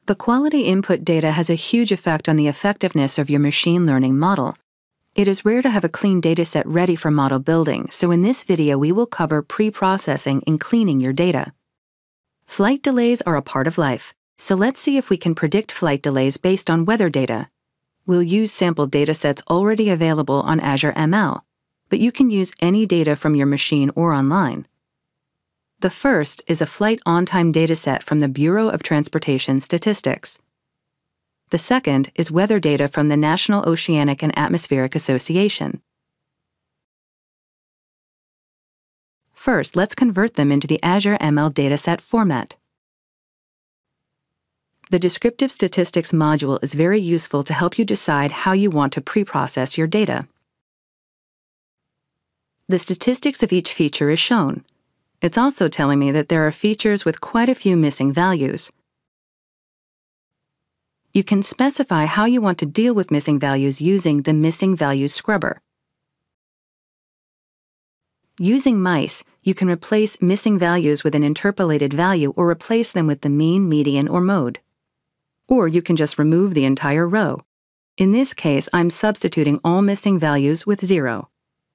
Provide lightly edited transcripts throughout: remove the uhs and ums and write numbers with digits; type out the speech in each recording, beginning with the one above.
The quality input data has a huge effect on the effectiveness of your machine learning model. It is rare to have a clean dataset ready for model building, so in this video we will cover pre-processing and cleaning your data. Flight delays are a part of life, so let's see if we can predict flight delays based on weather data. We'll use sample datasets already available on Azure ML, but you can use any data from your machine or online. The first is a flight on-time dataset from the Bureau of Transportation Statistics. The second is weather data from the National Oceanic and Atmospheric Association. First, let's convert them into the Azure ML dataset format. The Descriptive Statistics module is very useful to help you decide how you want to pre-process your data. The statistics of each feature is shown. It's also telling me that there are features with quite a few missing values. You can specify how you want to deal with missing values using the Missing Values scrubber. Using mice, you can replace missing values with an interpolated value or replace them with the mean, median, or mode. Or you can just remove the entire row. In this case, I'm substituting all missing values with 0.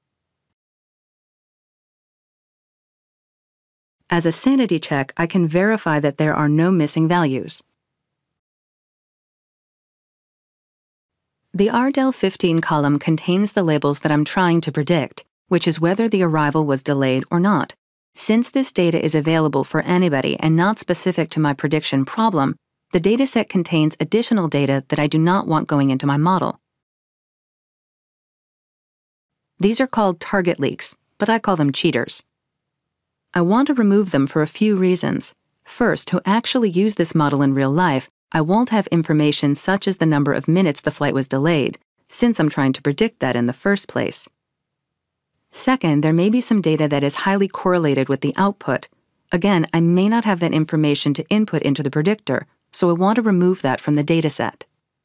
As a sanity check, I can verify that there are no missing values. The RDEL15 column contains the labels that I'm trying to predict, which is whether the arrival was delayed or not. Since this data is available for anybody and not specific to my prediction problem, the dataset contains additional data that I do not want going into my model. These are called target leaks, but I call them cheaters. I want to remove them for a few reasons. First, to actually use this model in real life, I won't have information such as the number of minutes the flight was delayed, since I'm trying to predict that in the first place. Second, there may be some data that is highly correlated with the output. Again, I may not have that information to input into the predictor, so I want to remove that from the dataset.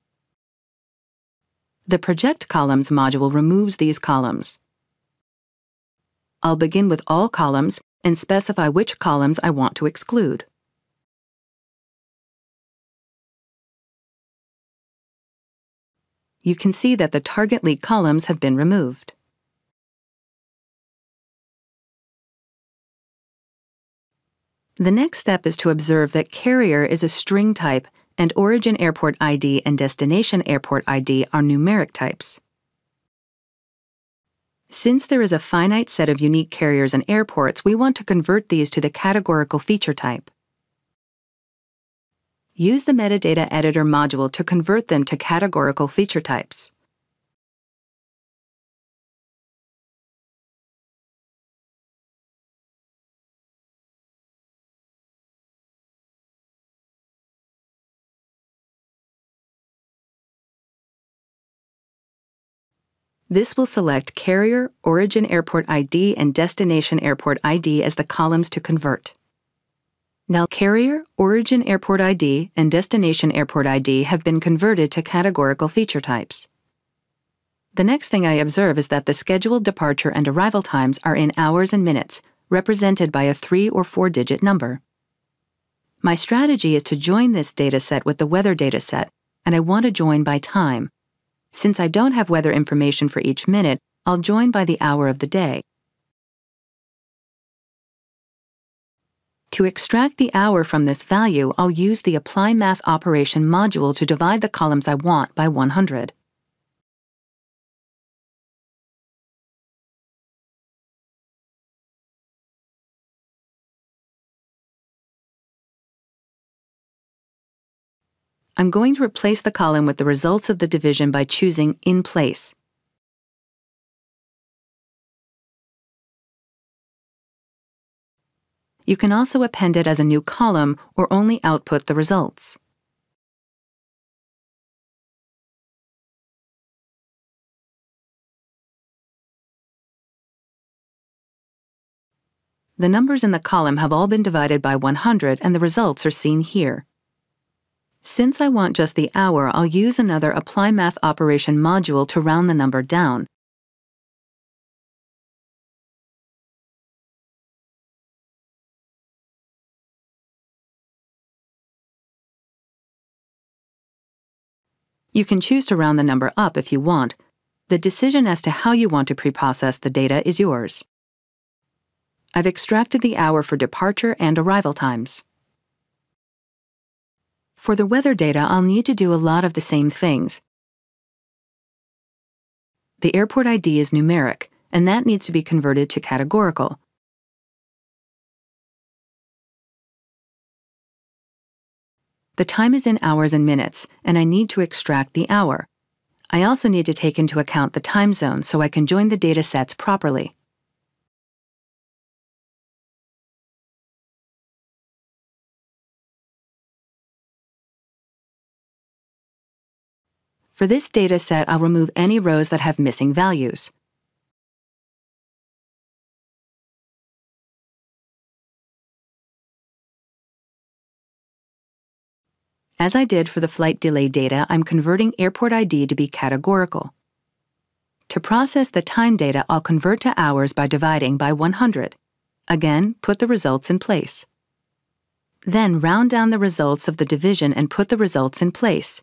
The Project Columns module removes these columns. I'll begin with all columns and specify which columns I want to exclude. You can see that the target leak columns have been removed. The next step is to observe that carrier is a string type and origin airport ID and destination airport ID are numeric types. Since there is a finite set of unique carriers and airports, we want to convert these to the categorical feature type. Use the Metadata Editor module to convert them to categorical feature types. This will select Carrier, Origin Airport ID, and Destination Airport ID as the columns to convert. Now Carrier, Origin Airport ID, and Destination Airport ID have been converted to categorical feature types. The next thing I observe is that the scheduled departure and arrival times are in hours and minutes, represented by a 3- or 4-digit number. My strategy is to join this dataset with the weather dataset, and I want to join by time. Since I don't have weather information for each minute, I'll join by the hour of the day. To extract the hour from this value, I'll use the Apply Math Operation module to divide the columns I want by 100. I'm going to replace the column with the results of the division by choosing In Place. You can also append it as a new column or only output the results. The numbers in the column have all been divided by 100 and the results are seen here. Since I want just the hour, I'll use another Apply Math Operation module to round the number down. You can choose to round the number up if you want. The decision as to how you want to preprocess the data is yours. I've extracted the hour for departure and arrival times. For the weather data, I'll need to do a lot of the same things. The airport ID is numeric, and that needs to be converted to categorical. The time is in hours and minutes, and I need to extract the hour. I also need to take into account the time zone so I can join the data sets properly. For this data set, I'll remove any rows that have missing values. As I did for the flight delay data, I'm converting airport ID to be categorical. To process the time data, I'll convert to hours by dividing by 100. Again, put the results in place. Then round down the results of the division and put the results in place.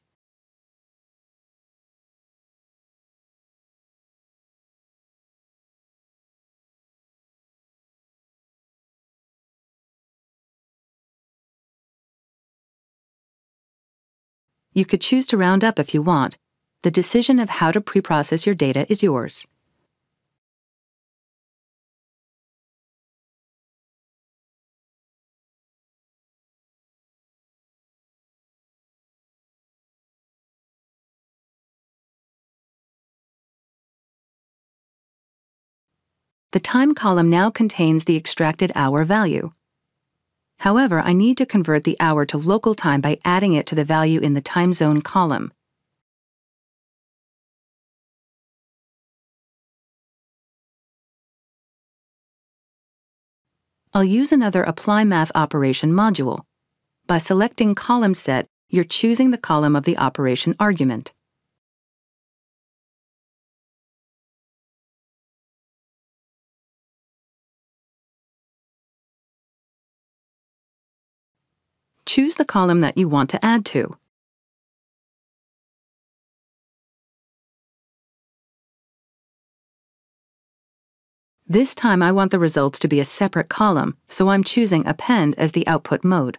You could choose to round up if you want. The decision of how to preprocess your data is yours. The time column now contains the extracted hour value. However, I need to convert the hour to local time by adding it to the value in the time zone column. I'll use another Apply Math operation module. By selecting Column Set, you're choosing the column of the operation argument. Choose the column that you want to add to. This time I want the results to be a separate column, so I'm choosing Append as the output mode.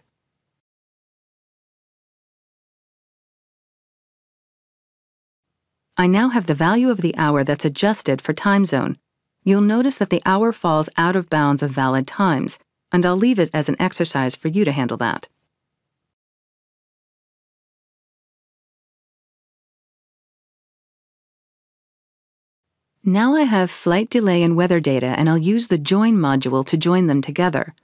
I now have the value of the hour that's adjusted for time zone. You'll notice that the hour falls out of bounds of valid times, and I'll leave it as an exercise for you to handle that. Now I have flight delay and weather data, and I'll use the Join module to join them together.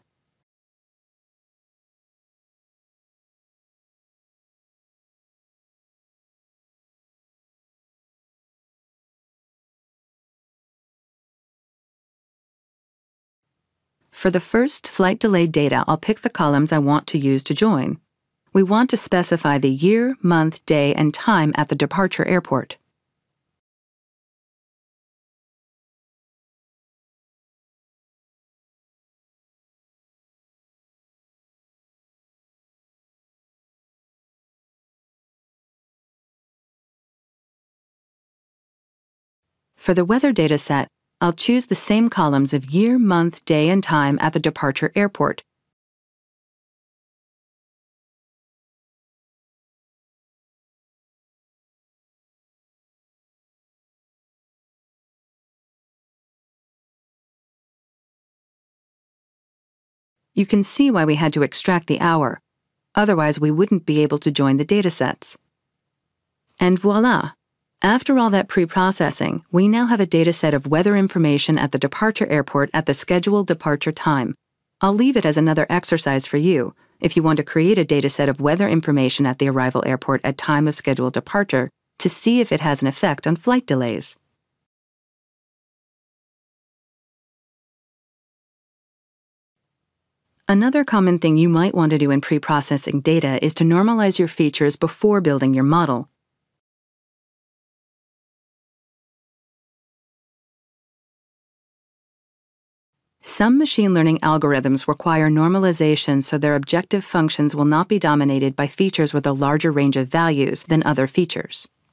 For the first flight delay data, I'll pick the columns I want to use to join. We want to specify the year, month, day, and time at the departure airport. For the weather data set, I'll choose the same columns of year, month, day, and time at the departure airport. You can see why we had to extract the hour. Otherwise, we wouldn't be able to join the datasets. And voila! After all that pre-processing, we now have a dataset of weather information at the departure airport at the scheduled departure time. I'll leave it as another exercise for you, if you want to create a dataset of weather information at the arrival airport at time of scheduled departure, to see if it has an effect on flight delays. Another common thing you might want to do in pre-processing data is to normalize your features before building your model. Some machine learning algorithms require normalization so their objective functions will not be dominated by features with a larger range of values than other features.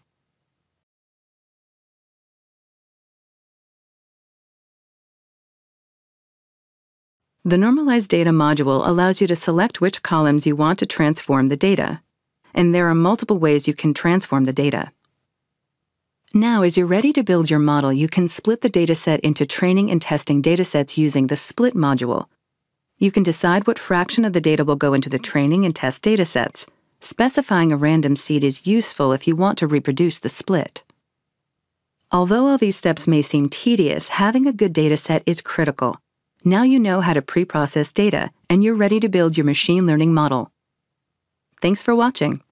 The Normalized Data module allows you to select which columns you want to transform the data, and there are multiple ways you can transform the data. Now, as you're ready to build your model, you can split the dataset into training and testing datasets using the Split module. You can decide what fraction of the data will go into the training and test datasets. Specifying a random seed is useful if you want to reproduce the split. Although all these steps may seem tedious, having a good dataset is critical. Now you know how to pre-process data, and you're ready to build your machine learning model. Thanks for watching.